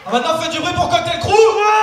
Maintenant, faites du bruit pour Cocktail Crew.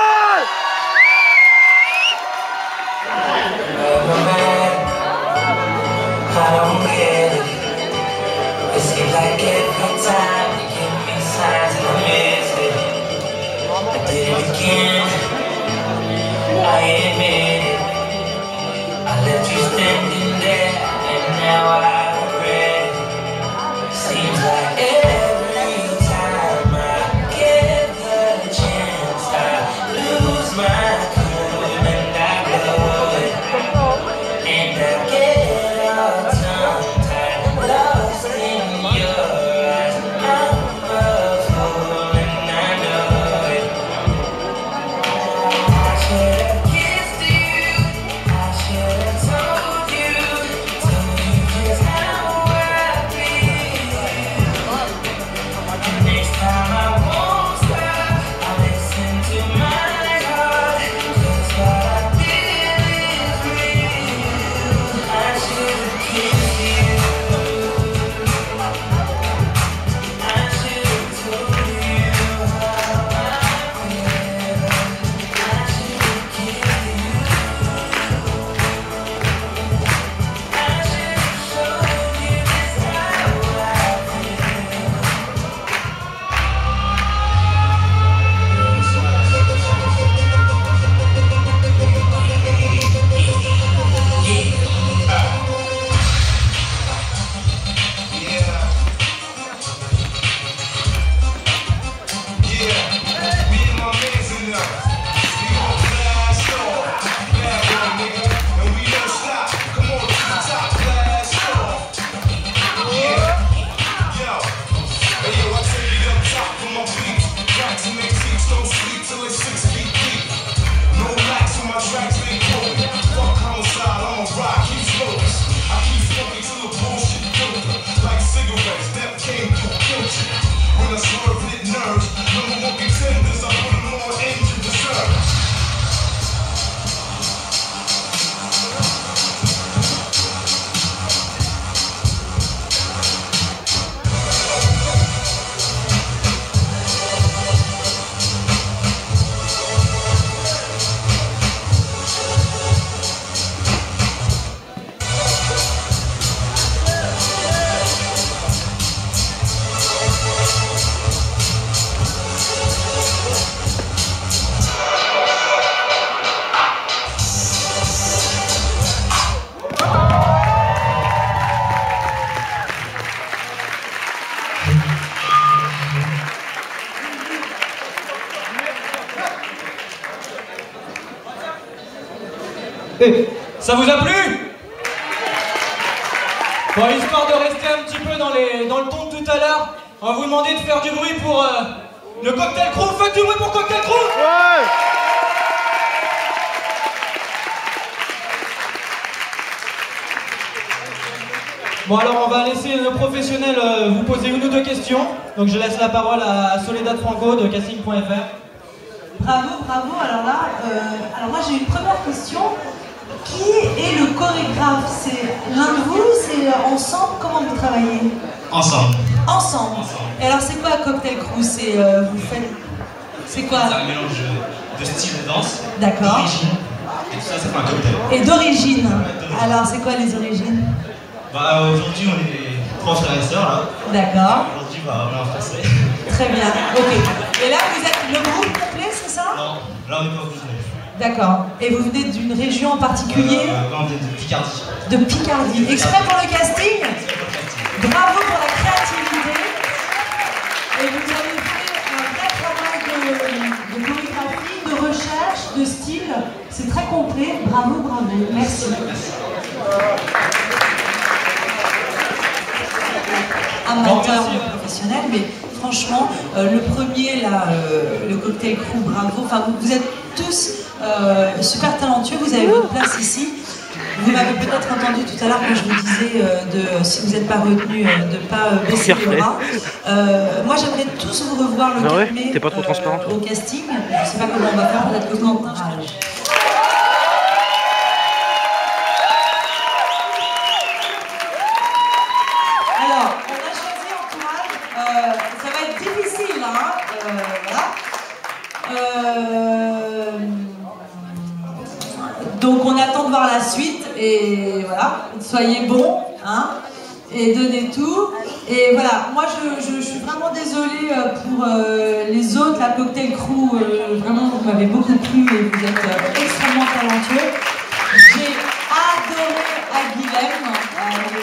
Ça vous a plu? Bon, histoire de rester un petit peu dans le ton de tout à l'heure, on va vous demander de faire du bruit pour le Cocktail Crew. Faites du bruit pour Cocktail Crew! Ouais! Bon, alors on va laisser nos professionnels vous poser une ou deux questions. Donc je laisse la parole à Soledad Franco de casting.fr. Bravo, bravo. Alors là, alors moi j'ai une première question. Qui est le chorégraphe? C'est l'un de vous? C'est ensemble? Comment vous travaillez? Ensemble. Ensemble. Et alors c'est quoi Cocktail Crew? C'est vous faites... C'est quoi? C'est un mélange de style de danse. D'accord. D'origine. Et tout ça, ça fait un cocktail. Et d'origine. Alors c'est quoi les origines? Bah aujourd'hui on est trois frères et sœurs là. D'accord. Aujourd'hui bah, on est en français. Très bien. Ok. Et là vous êtes le groupe complet, c'est ça? Non, là on est pas au complet. D'accord. Et vous venez d'une région en particulier? On vient de Picardie. De Picardie. Exprès pour le casting? Bravo pour la créativité. Et vous avez fait un vrai travail de chorégraphie, de recherche, de style. C'est très complet. Bravo, bravo. Merci. Amateur professionnel, mais franchement, le premier là, le Cocktail Crew, bravo. Enfin, vous êtes tous super talentueux. Vous avez votre place ici. Vous m'avez peut-être entendu tout à l'heure quand je vous disais si vous n'êtes pas retenu, de ne pas baisser les bras. Moi, j'aimerais tous vous revoir le 4 mai T'es pas trop transparent, au casting. Je ne sais pas comment on va faire, peut-être que vous Alors, on a choisi Antoine. Ça va être difficile, hein, voilà. Donc on attend de voir la suite et voilà, soyez bons, hein, et donnez tout. Et voilà, moi je suis vraiment désolée pour les autres, la Cocktail Crew, vraiment vous m'avez beaucoup plu et vous êtes extrêmement talentueux. J'ai adoré Aguilhem.